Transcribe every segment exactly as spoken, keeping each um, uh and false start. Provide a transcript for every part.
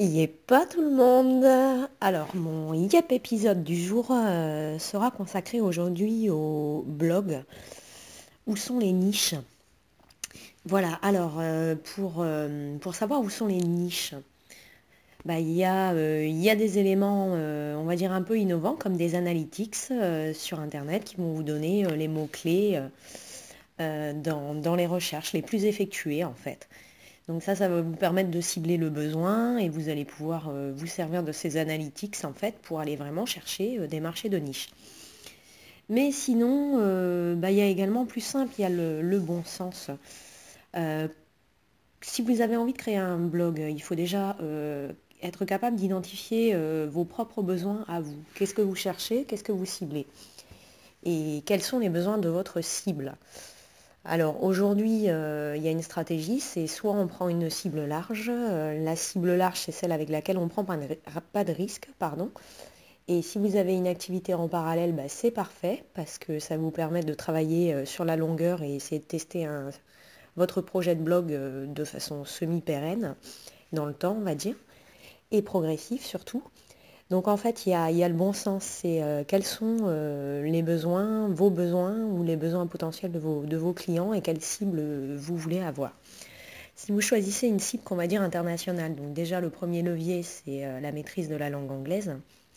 Yep, pas tout le monde. Alors, mon Yep épisode du jour euh, sera consacré aujourd'hui au blog. Où sont les niches? Voilà, alors, euh, pour, euh, pour savoir où sont les niches, bah, il y a, euh, il y a des éléments, euh, on va dire, un peu innovants, comme des analytics euh, sur Internet qui vont vous donner euh, les mots-clés euh, euh, dans, dans les recherches les plus effectuées, en fait. Donc ça, ça va vous permettre de cibler le besoin et vous allez pouvoir euh, vous servir de ces analytics en fait pour aller vraiment chercher euh, des marchés de niche. Mais sinon, euh, bah, il y a également plus simple, il y a le, le bon sens. Euh, Si vous avez envie de créer un blog, il faut déjà euh, être capable d'identifier euh, vos propres besoins à vous. Qu'est-ce que vous cherchez? Qu'est-ce que vous ciblez? Et quels sont les besoins de votre cible? Alors aujourd'hui, euh, il y a une stratégie, c'est soit on prend une cible large, euh, la cible large c'est celle avec laquelle on prend pas de, pas de risque, pardon. Et si vous avez une activité en parallèle, bah, c'est parfait parce que ça vous permet de travailler euh, sur la longueur et essayer de tester un- votre projet de blog euh, de façon semi-pérenne, dans le temps on va dire, et progressif surtout. Donc en fait, il y a, il y a le bon sens, c'est euh, quels sont euh, les besoins, vos besoins ou les besoins potentiels de vos, de vos clients et quelle cible euh, vous voulez avoir. Si vous choisissez une cible qu'on va dire internationale, donc déjà le premier levier c'est euh, la maîtrise de la langue anglaise.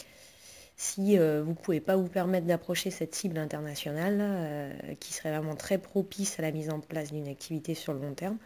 Si euh, vous ne pouvez pas vous permettre d'approcher cette cible internationale, euh, qui serait vraiment très propice à la mise en place d'une activité sur le long terme,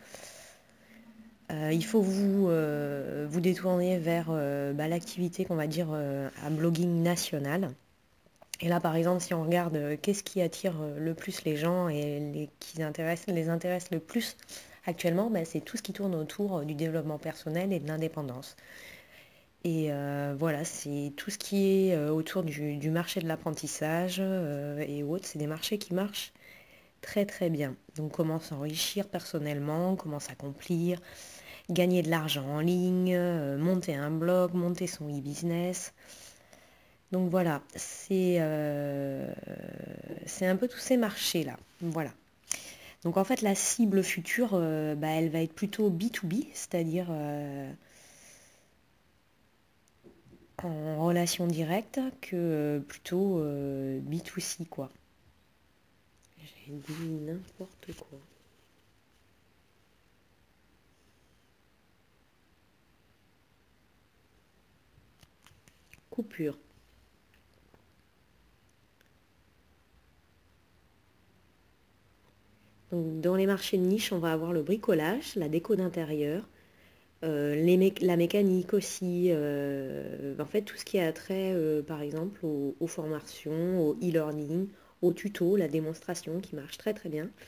euh, il faut vous, euh, vous détourner vers euh, bah, l'activité qu'on va dire euh, à blogging national. Et là, par exemple, si on regarde euh, qu'est-ce qui attire euh, le plus les gens et les, qui intéresse, les intéresse le plus actuellement, bah, c'est tout ce qui tourne autour euh, du développement personnel et de l'indépendance. Et euh, voilà, c'est tout ce qui est euh, autour du, du marché de l'apprentissage euh, et autres. C'est des marchés qui marchent très très bien. Donc comment s'enrichir personnellement, comment s'accomplir, gagner de l'argent en ligne, euh, monter un blog, monter son e-business. Donc voilà, c'est euh, c'est un peu tous ces marchés-là. Voilà. Donc en fait, la cible future, euh, bah, elle va être plutôt B deux B, c'est-à-dire euh, en relation directe, que euh, plutôt euh, B deux C, quoi. J'ai dit n'importe quoi. Coupure. Donc dans les marchés de niche, on va avoir le bricolage, la déco d'intérieur, euh, les mé- la mécanique aussi, euh, en fait tout ce qui a trait euh, par exemple aux, aux formations, au e-learning, aux tutos, la démonstration qui marche très très bien.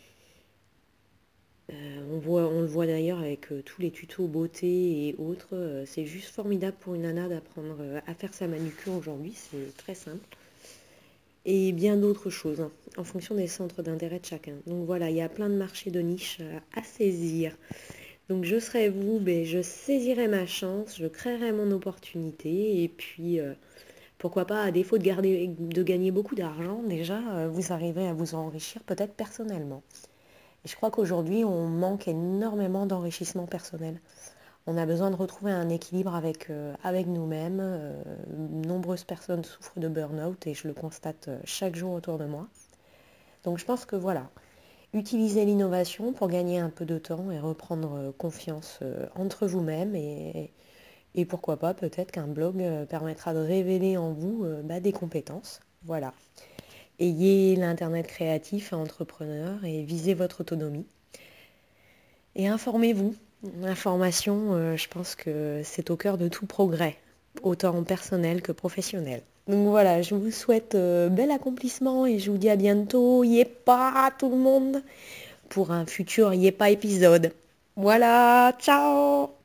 Euh, on voit, on le voit d'ailleurs avec euh, tous les tutos beauté et autres, euh, c'est juste formidable pour une nana d'apprendre euh, à faire sa manucure aujourd'hui, c'est très simple. Et bien d'autres choses, hein, en fonction des centres d'intérêt de chacun. Donc voilà, il y a plein de marchés de niche euh, à saisir. Donc je serai vous, ben, je saisirai ma chance, je créerai mon opportunité et puis euh, pourquoi pas, à défaut de, garder, de gagner beaucoup d'argent, déjà euh, vous arriverez à vous enrichir peut-être personnellement. Et je crois qu'aujourd'hui on manque énormément d'enrichissement personnel. On a besoin de retrouver un équilibre avec, euh, avec nous-mêmes. Euh, nombreuses personnes souffrent de burn-out et je le constate euh, chaque jour autour de moi. Donc je pense que voilà, utilisez l'innovation pour gagner un peu de temps et reprendre euh, confiance euh, entre vous-même et, et pourquoi pas, peut-être qu'un blog euh, permettra de révéler en vous euh, bah, des compétences. Voilà. Ayez l'internet créatif à entrepreneur et visez votre autonomie. Et informez-vous. L'information, euh, je pense que c'est au cœur de tout progrès, autant personnel que professionnel. Donc voilà, je vous souhaite euh, bel accomplissement et je vous dis à bientôt. Yépa tout le monde pour un futur Yépa épisode. Voilà, ciao!